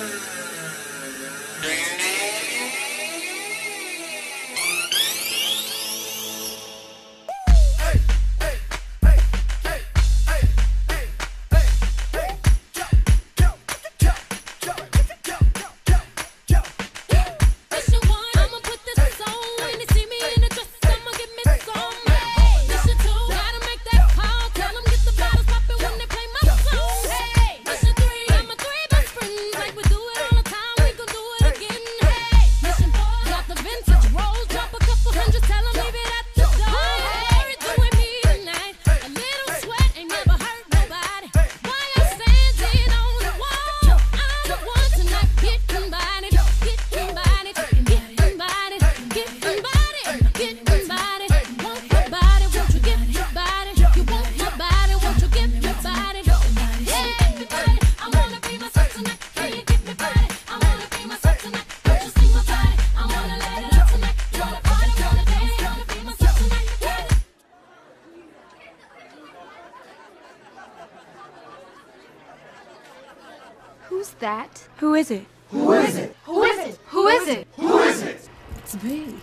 Who's that? Who is it? Who is it? Who is it? Who is it? Who is it? It's me.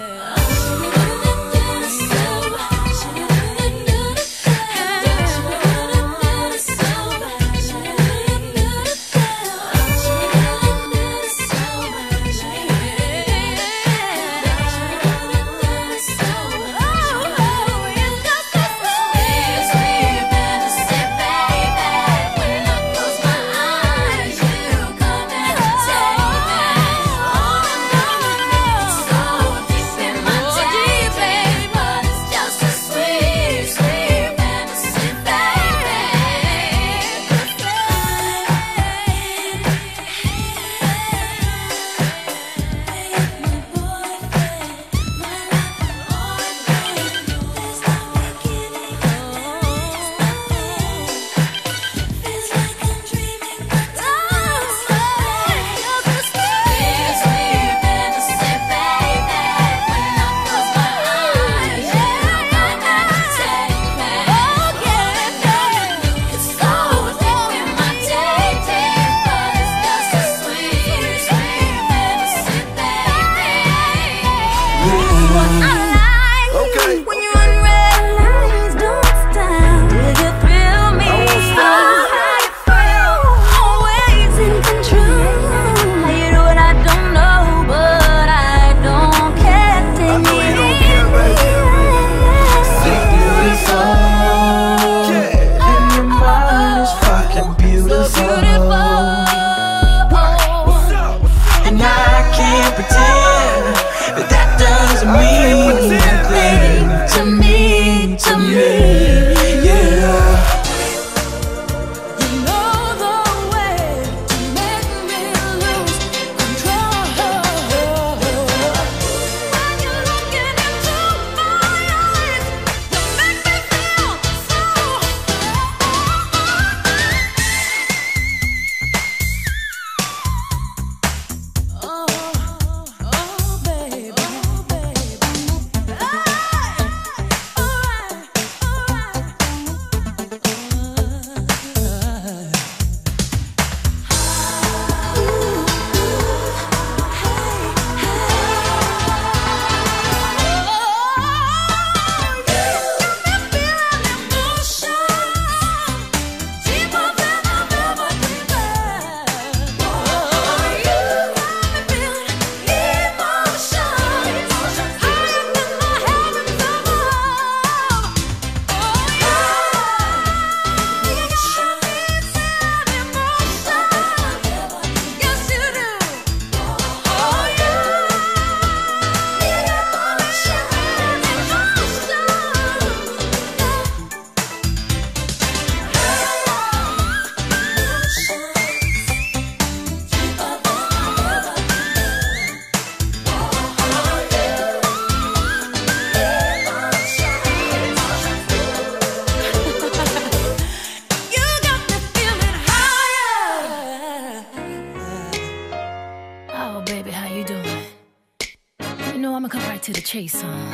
I'ma come right to the chase,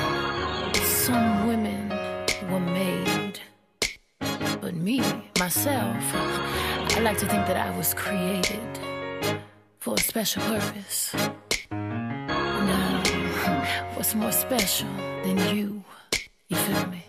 Some women were made, but me, myself, I like to think that I was created. for a special purpose. Now, what's more special than you? You feel me?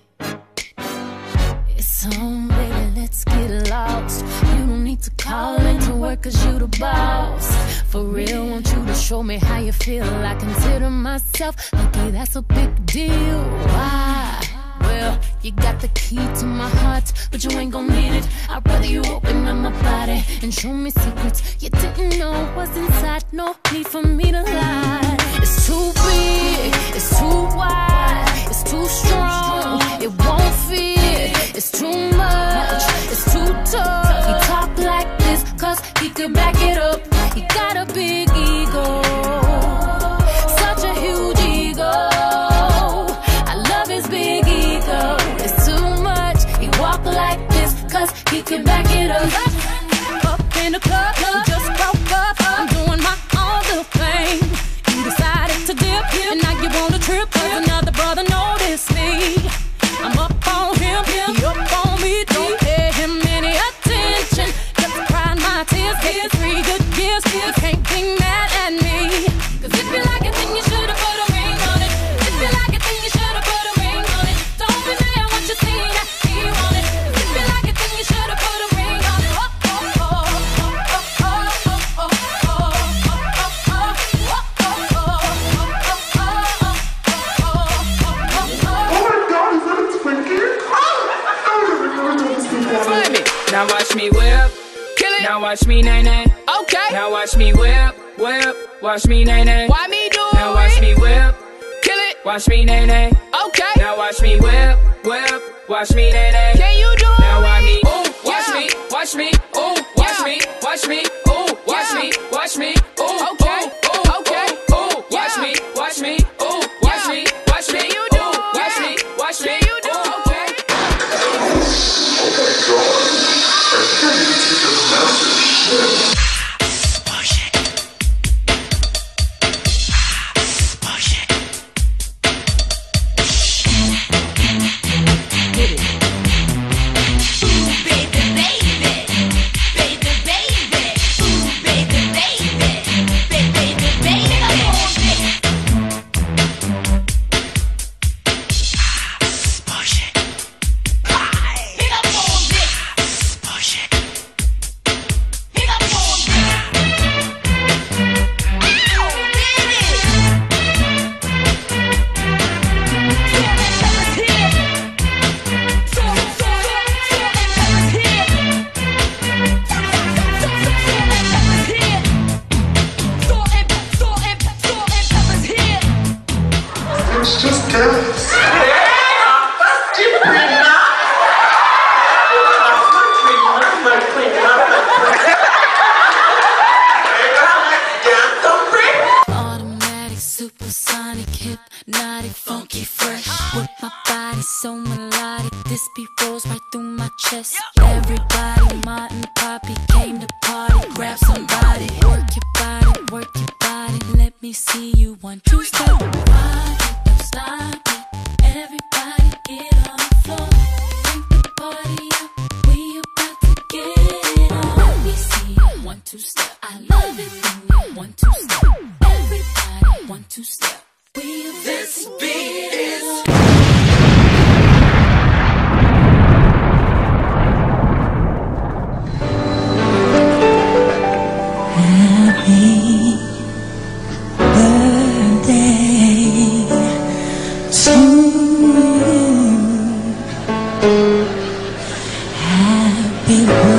It's on, baby, let's get lost. You don't need to call into work cause you the boss. For real, want you to show me how you feel. I consider myself lucky, that's a big deal. Why? Well, you got the key to my heart, but you ain't gon' need it. I'd rather you open up my body and show me secrets you didn't know was inside. No need for me to lie. It's too big, it's too wide, it's too strong, it won't fit. It's too much, it's too tough. He talk like this cause he could back it up. He got a big ego, such a huge ego. I love his big ego. It's too much, he walk like this cause he can back it up. Up in the club, just broke up. I'm doing my own little thing. You decided to dip, and now you want a trip cause another brother noticed me. I'm up on him, he up on me. Don't pay him any attention, just crying my tears. Get 3 good years, you can't be mad at me. Cause if you like it, then you should've put a ring on it. If you like it, then you should've put a ring on it. Don't be mad what you see that he want it. If you like it, then you should've put a ring on it. Oh, oh, oh, oh, oh, oh, oh, oh, Now watch me whip, kill it. Now watch me nay nay. Okay. Now watch me whip, whip. Watch me nay nay. Why me do it? Now watch me whip, kill it. Watch me nay nay. Okay. Now watch me whip, whip. Watch me nay nay. Can you do it? Now watch me, ooh, watch me, watch me, ooh, watch me, watch me, ooh, watch me, watch me, ooh, okay, ooh, okay, ooh, watch me, watch me, ooh, watch me, watch me, you do, watch me, watch me, you do, okay. It's just gas. Automatic, supersonic, hypnotic, funky, fresh. With my body so melodic, this beat rolls right through my chest. Everybody, Martin, Poppy came to party. Grab somebody, work your body, work your body. Let me see you 1, 2, step. Rock it, don't stop it. Everybody get on the floor. Bring the party up, we about to get it on. Let me see you 1, 2, step. I love it when you 1, 2, step. Everybody 1, 2, step. We about this beat is. Happy birthday.